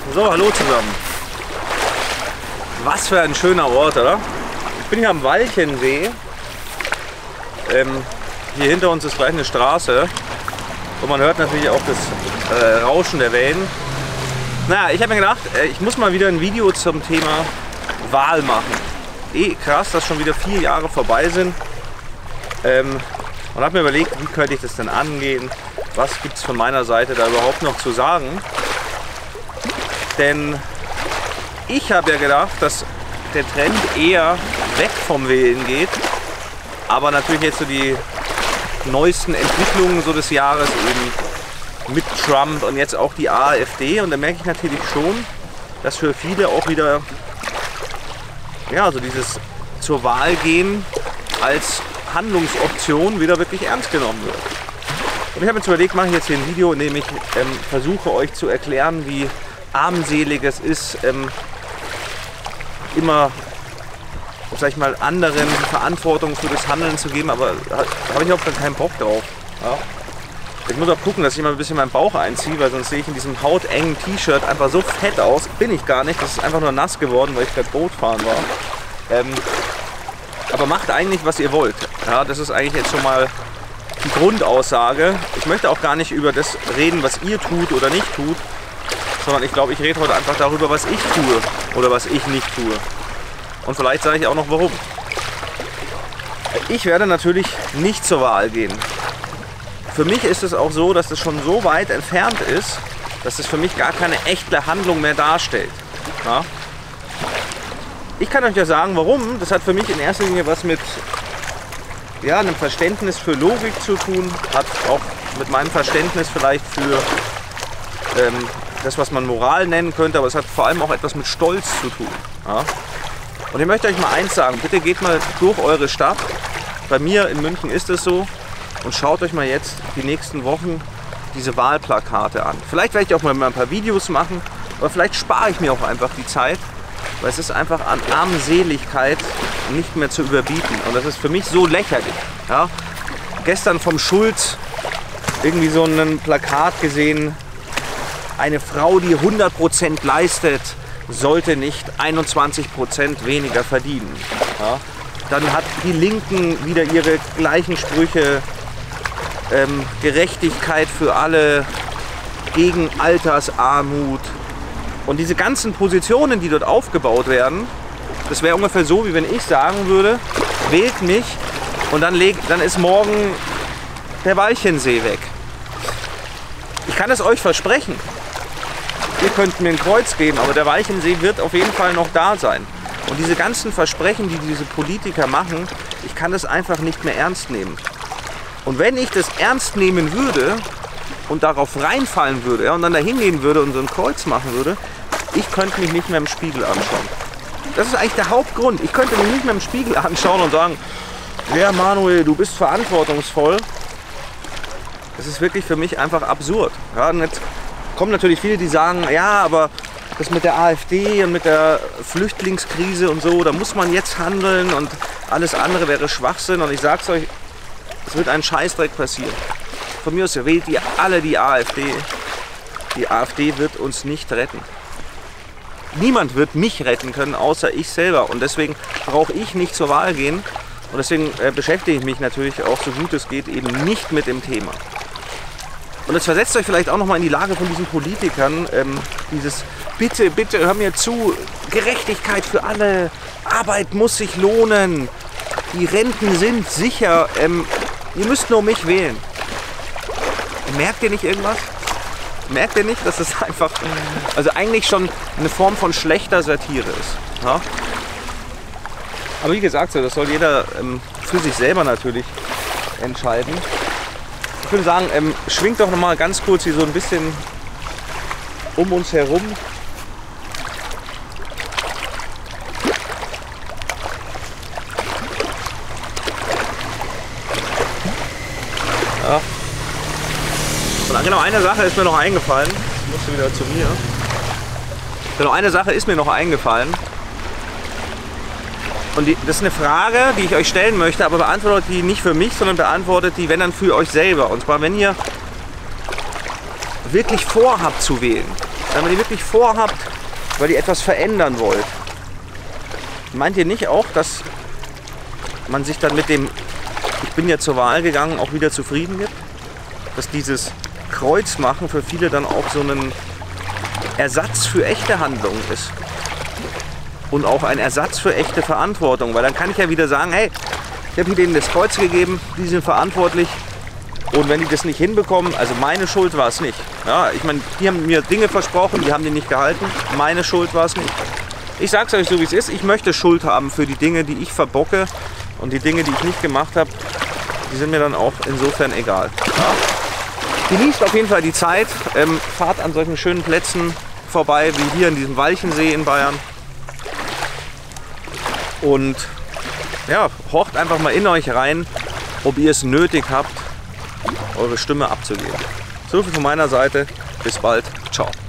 So, hallo zusammen. Was für ein schöner Ort, oder? Ich bin hier am Walchensee. Hier hinter uns ist gleich eine Straße. Und man hört natürlich auch das Rauschen der Wellen. Naja, ich habe mir gedacht, ich muss mal wieder ein Video zum Thema Wahl machen. Krass, dass schon wieder 4 Jahre vorbei sind. Und habe mir überlegt, wie könnte ich das denn angehen? Was gibt es von meiner Seite da überhaupt noch zu sagen? Denn ich habe ja gedacht, dass der Trend eher weg vom Wählen geht. Aber natürlich jetzt so die neuesten Entwicklungen so des Jahres eben mit Trump und jetzt auch die AfD. Und da merke ich natürlich schon, dass für viele auch wieder ja, so dieses zur Wahl gehen als Handlungsoption wieder wirklich ernst genommen wird. Und ich habe jetzt überlegt, mache ich jetzt hier ein Video, in dem ich versuche euch zu erklären, wie armselig es ist, immer, sag ich mal, anderen Verantwortung für das Handeln zu geben, aber da habe ich auch keinen Bock drauf. Ja. Ich muss auch gucken, dass ich mal ein bisschen meinen Bauch einziehe, weil sonst sehe ich in diesem hautengen T-Shirt einfach so fett aus. Bin ich gar nicht, das ist einfach nur nass geworden, weil ich gerade Boot fahren war. Aber macht eigentlich, was ihr wollt. Ja, das ist eigentlich jetzt schon mal die Grundaussage. Ich möchte auch gar nicht über das reden, was ihr tut oder nicht tut, sondern ich glaube, ich rede heute einfach darüber, was ich tue oder was ich nicht tue. Und vielleicht sage ich auch noch warum. Ich werde natürlich nicht zur Wahl gehen. Für mich ist es auch so, dass es schon so weit entfernt ist, dass es für mich gar keine echte Handlung mehr darstellt. Ja? Ich kann euch ja sagen, warum. Das hat für mich in erster Linie was mit einem Verständnis für Logik zu tun, hat auch mit meinem Verständnis vielleicht für das, was man Moral nennen könnte, aber es hat vor allem auch etwas mit Stolz zu tun. Ja? Und ich möchte euch mal eins sagen, bitte geht mal durch eure Stadt, bei mir in München ist es so, und schaut euch mal jetzt die nächsten Wochen diese Wahlplakate an. Vielleicht werde ich auch mal ein paar Videos machen, aber vielleicht spare ich mir auch einfach die Zeit, weil es ist einfach an Armseligkeit nicht mehr zu überbieten. Und das ist für mich so lächerlich. Ja? Gestern vom Schulz irgendwie so ein Plakat gesehen, eine Frau, die 100% leistet, sollte nicht 21% weniger verdienen. Ja? Dann hat die Linken wieder ihre gleichen Sprüche, Gerechtigkeit für alle, gegen Altersarmut. Und diese ganzen Positionen, die dort aufgebaut werden, das wäre ungefähr so, wie wenn ich sagen würde, wählt mich und dann ist morgen der Walchensee weg. Ich kann es euch versprechen. Ihr könnt mir ein Kreuz geben, aber der Walchensee wird auf jeden Fall noch da sein. Und diese ganzen Versprechen, die diese Politiker machen, ich kann das einfach nicht mehr ernst nehmen. Und wenn ich das ernst nehmen würde und darauf reinfallen würde, ja, und dann da hingehen würde und so ein Kreuz machen würde, ich könnte mich nicht mehr im Spiegel anschauen. Das ist eigentlich der Hauptgrund. Ich könnte mich nicht mehr im Spiegel anschauen und sagen, ja Manuel, du bist verantwortungsvoll. Das ist wirklich für mich einfach absurd. Ja, und jetzt kommen natürlich viele, die sagen, ja, aber das mit der AfD und mit der Flüchtlingskrise und so, da muss man jetzt handeln und alles andere wäre Schwachsinn. Und ich sag's euch, es wird ein Scheißdreck passieren. Von mir aus wählt ihr alle die AfD. Die AfD wird uns nicht retten. Niemand wird mich retten können, außer ich selber. Und deswegen brauche ich nicht zur Wahl gehen. Und deswegen beschäftige ich mich natürlich auch, so gut es geht, eben nicht mit dem Thema. Und jetzt versetzt euch vielleicht auch noch mal in die Lage von diesen Politikern. Dieses bitte, bitte, hör mir zu, Gerechtigkeit für alle, Arbeit muss sich lohnen, die Renten sind sicher, ihr müsst nur mich wählen. Merkt ihr nicht irgendwas? Merkt ihr nicht, dass es einfach, also eigentlich schon eine Form von schlechter Satire ist? Ja? Aber wie gesagt, das soll jeder für sich selber natürlich entscheiden. Ich würde sagen, schwingt doch noch mal ganz kurz hier so ein bisschen um uns herum. Ja. Und genau eine Sache ist mir noch eingefallen. Ich musste wieder zu mir. Genau eine Sache ist mir noch eingefallen. Und das ist eine Frage, die ich euch stellen möchte, aber beantwortet die nicht für mich, sondern beantwortet die, wenn dann, für euch selber. Und zwar, wenn ihr wirklich vorhabt zu wählen, wenn ihr wirklich vorhabt, weil ihr etwas verändern wollt, meint ihr nicht auch, dass man sich dann mit dem "Ich bin ja zur Wahl gegangen" auch wieder zufrieden gibt? Dass dieses Kreuzmachen für viele dann auch so ein Ersatz für echte Handlungen ist. Und auch ein Ersatz für echte Verantwortung. Weil dann kann ich ja wieder sagen, hey, ich habe denen das Kreuz gegeben, die sind verantwortlich. Und wenn die das nicht hinbekommen, also meine Schuld war es nicht. Ja, ich meine, die haben mir Dinge versprochen, die haben die nicht gehalten. Meine Schuld war es nicht. Ich sage es euch so, wie es ist. Ich möchte Schuld haben für die Dinge, die ich verbocke. Und die Dinge, die ich nicht gemacht habe, die sind mir dann auch insofern egal. Ja. Genießt auf jeden Fall die Zeit. Fahrt an solchen schönen Plätzen vorbei, wie hier in diesem Walchensee in Bayern. Und ja, horcht einfach mal in euch rein, ob ihr es nötig habt, eure Stimme abzugeben. So viel von meiner Seite. Bis bald. Ciao.